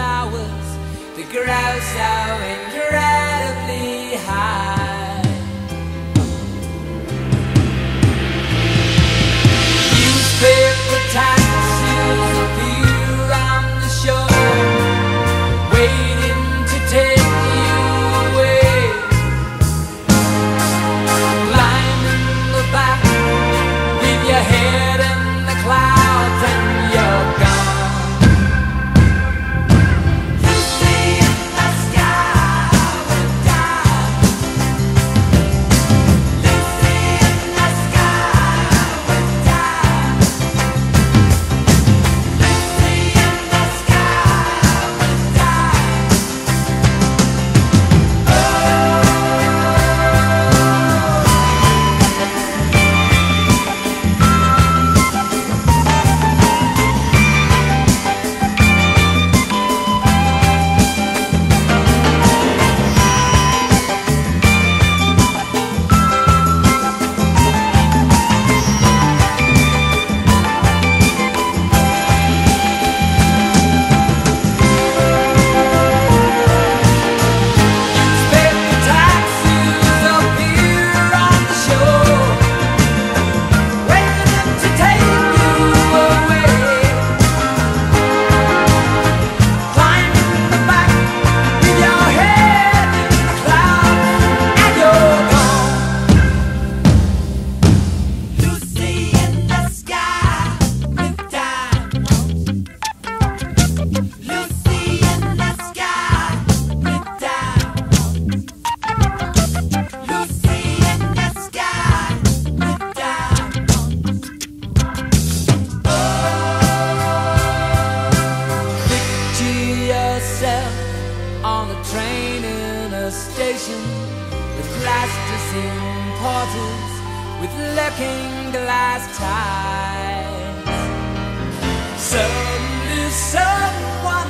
flowers that grow so incredibly high. Newspaper taxis appear on the shore, waiting to take you away. Climb in the back, leave your head in the clouds and you're gone. Lucy in the sky with diamonds. Lucy in the sky with diamonds. Lucy in the sky with diamonds. Newspaper taxis appear on the shore, waiting to take you away. Climb in the back, leave your head in the clouds, and you're gone. Lucy in the sky with diamonds. Lucy in the sky with diamonds. Lucy in the sky with diamonds. Picture yourself on a train in a station with plasticine porters with looking glass ties. Suddenly someone